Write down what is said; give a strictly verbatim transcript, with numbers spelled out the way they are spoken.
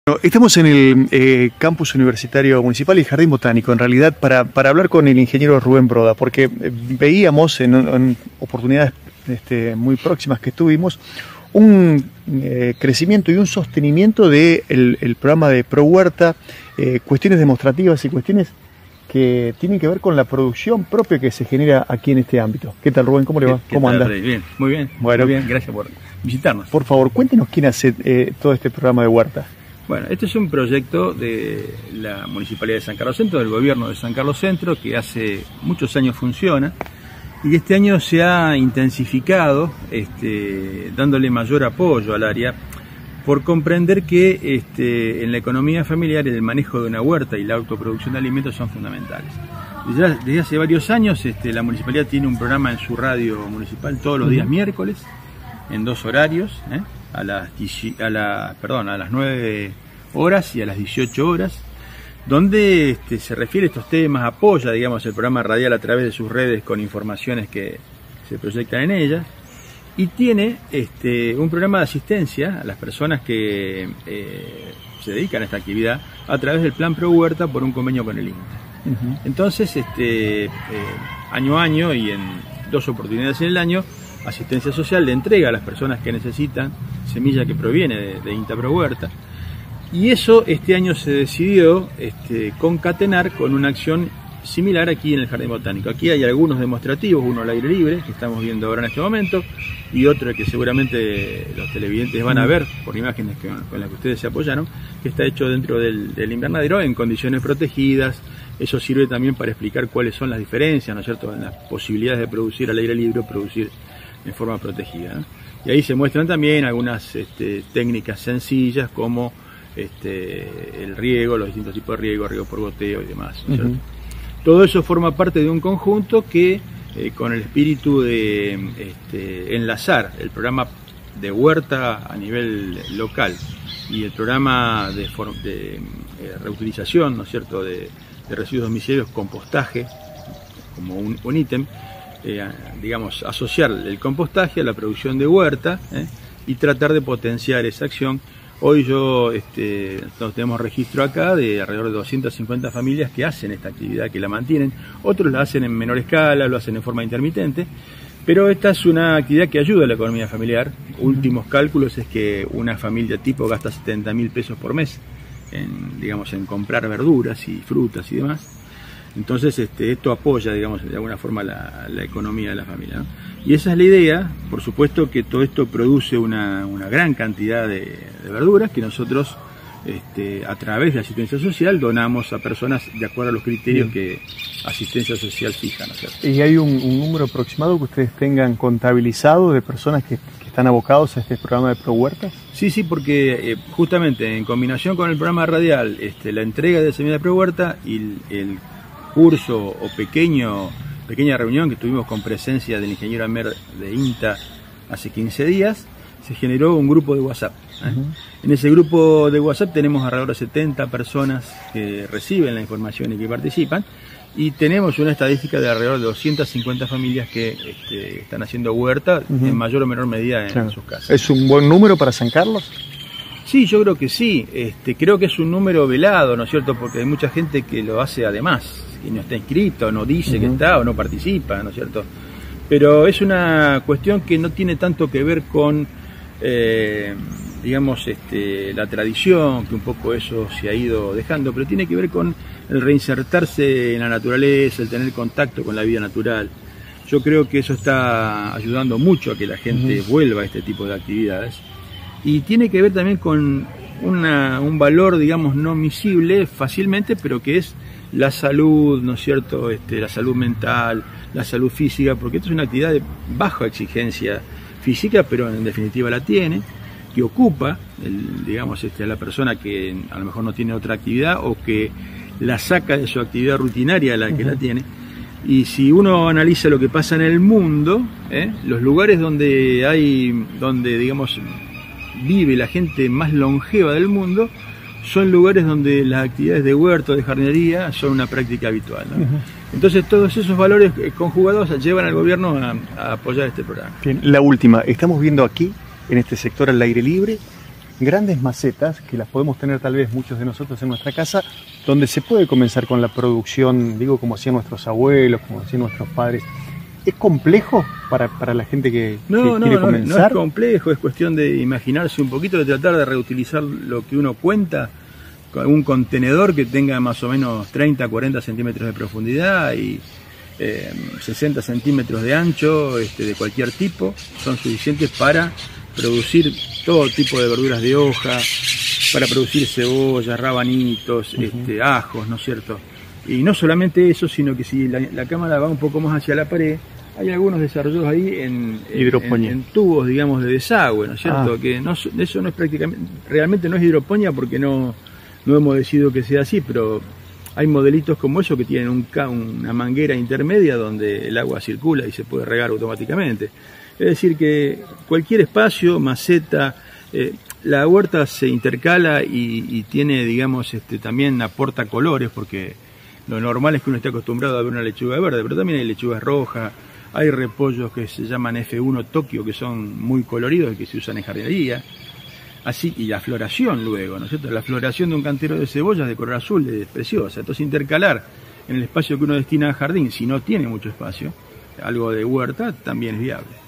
Estamos en el eh, campus universitario municipal y Jardín Botánico, en realidad, para, para hablar con el ingeniero Rubén Broda, porque veíamos en, en oportunidades este, muy próximas que tuvimos un eh, crecimiento y un sostenimiento del de el programa de Pro Huerta, eh, cuestiones demostrativas y cuestiones que tienen que ver con la producción propia que se genera aquí en este ámbito. ¿Qué tal, Rubén? ¿Cómo le va? ¿Cómo anda? Bien, muy bien. Bueno, muy bien, gracias por visitarnos. Por favor, cuéntenos quién hace eh, todo este programa de Huerta. Bueno, este es un proyecto de la Municipalidad de San Carlos Centro, del gobierno de San Carlos Centro, que hace muchos años funciona y este año se ha intensificado, este, dándole mayor apoyo al área, por comprender que este, en la economía familiar el manejo de una huerta y la autoproducción de alimentos son fundamentales. Desde, desde hace varios años este, la Municipalidad tiene un programa en su radio municipal todos los días miércoles, en dos horarios, ¿eh? a las a la, perdón, a las nueve horas y a las dieciocho horas, donde este, se refiere a estos temas, apoya, digamos, el programa radial a través de sus redes con informaciones que se proyectan en ellas, y tiene este, un programa de asistencia a las personas que eh, se dedican a esta actividad a través del Plan Pro Huerta por un convenio con el I N T A. Uh-huh. Entonces, este, eh, año a año y en dos oportunidades en el año, Asistencia Social le entrega a las personas que necesitan semilla que proviene de, de I N T A Pro Huerta, y eso este año se decidió este, concatenar con una acción similar aquí en el Jardín Botánico. Aquí hay algunos demostrativos, uno al aire libre, que estamos viendo ahora en este momento, y otro que seguramente los televidentes van a ver por imágenes que, con las que ustedes se apoyaron, que está hecho dentro del, del invernadero en condiciones protegidas. Eso sirve también para explicar cuáles son las diferencias, ¿no es cierto?, en las posibilidades de producir al aire libre o producir en forma protegida, ¿no? Y ahí se muestran también algunas este, técnicas sencillas como este, el riego, los distintos tipos de riego, riego por goteo y demás, ¿no es cierto? Uh-huh. Todo eso forma parte de un conjunto que, eh, con el espíritu de este, enlazar el programa de huerta a nivel local y el programa de, de eh, reutilización, ¿no es cierto?, de, de residuos domiciliarios, compostaje, como un, un ítem, eh, digamos, asociar el compostaje a la producción de huerta eh, y tratar de potenciar esa acción. Hoy yo este, tenemos registro acá de alrededor de doscientas cincuenta familias que hacen esta actividad, que la mantienen. Otros la hacen en menor escala, lo hacen en forma intermitente, pero esta es una actividad que ayuda a la economía familiar. Últimos cálculos es que una familia tipo gasta setenta mil pesos por mes en, digamos, en comprar verduras y frutas y demás. Entonces este, esto apoya, digamos, de alguna forma la, la economía de la familia, ¿no? Y esa es la idea. Por supuesto que todo esto produce una, una gran cantidad de, de verduras que nosotros este, a través de asistencia social donamos a personas de acuerdo a los criterios Bien. que asistencia social fija, ¿no es cierto? ¿Y hay un, un número aproximado que ustedes tengan contabilizado de personas que, que están abocados a este programa de Pro Huerta? Sí, sí, porque eh, justamente en combinación con el programa radial, este, la entrega de semilla de Pro Huerta y el, el curso o pequeño pequeña reunión que tuvimos con presencia del ingeniero Amer de I N T A hace quince días, se generó un grupo de WhatsApp. ¿eh? Uh-huh. En ese grupo de WhatsApp tenemos alrededor de setenta personas que reciben la información y que participan, y tenemos una estadística de alrededor de doscientas cincuenta familias que este, están haciendo huerta uh-huh. en mayor o menor medida en, claro. en sus casas. ¿Es un buen número para San Carlos? Sí, yo creo que sí. Este, creo que es un número velado, ¿no es cierto? Porque hay mucha gente que lo hace además, y no está inscrito, no dice uh-huh. que está o no participa, ¿no es cierto? Pero es una cuestión que no tiene tanto que ver con, eh, digamos, este, la tradición, que un poco eso se ha ido dejando, pero tiene que ver con el reinsertarse en la naturaleza, el tener contacto con la vida natural. Yo creo que eso está ayudando mucho a que la gente uh-huh. vuelva a este tipo de actividades. Y tiene que ver también con una, un valor, digamos, no misible fácilmente, pero que es la salud, ¿no es cierto?, este, la salud mental, la salud física, porque esto es una actividad de baja exigencia física, pero en definitiva la tiene, que ocupa, el, digamos, este, a la persona que a lo mejor no tiene otra actividad o que la saca de su actividad rutinaria a la que uh-huh. la tiene. Y si uno analiza lo que pasa en el mundo, ¿eh? los lugares donde hay, donde, digamos, vive la gente más longeva del mundo, son lugares donde las actividades de huerto, de jardinería, son una práctica habitual, ¿no? Uh-huh. Entonces todos esos valores conjugados llevan al gobierno a, a apoyar este programa. Bien, la última, estamos viendo aquí, en este sector al aire libre, grandes macetas, que las podemos tener tal vez muchos de nosotros en nuestra casa, donde se puede comenzar con la producción, digo, como hacían nuestros abuelos, como hacían nuestros padres. ¿Es complejo para, para la gente que, no, que no, quiere no, comenzar? No es complejo, es cuestión de imaginarse un poquito, de tratar de reutilizar lo que uno cuenta, con un contenedor que tenga más o menos treinta, cuarenta centímetros de profundidad y eh, sesenta centímetros de ancho, este, de cualquier tipo, son suficientes para producir todo tipo de verduras de hoja, para producir cebollas, rabanitos, uh-huh. este, ajos, ¿no es cierto? Y no solamente eso, sino que si la, la cámara va un poco más hacia la pared, hay algunos desarrollos ahí en, en, en tubos, digamos, de desagüe, ¿no es cierto? Ah. Que no, eso no es prácticamente, realmente no es hidroponía porque no, no hemos decidido que sea así, pero hay modelitos como eso que tienen un, una manguera intermedia donde el agua circula y se puede regar automáticamente. Es decir que cualquier espacio, maceta, eh, la huerta se intercala y, y tiene, digamos, este, también aporta colores porque lo normal es que uno esté acostumbrado a ver una lechuga verde, pero también hay lechugas rojas, hay repollos que se llaman F uno Tokio, que son muy coloridos y que se usan en jardinería. Así, y la floración luego, ¿no es cierto? La floración de un cantero de cebollas de color azul es preciosa. Entonces intercalar en el espacio que uno destina a jardín, si no tiene mucho espacio, algo de huerta, también es viable.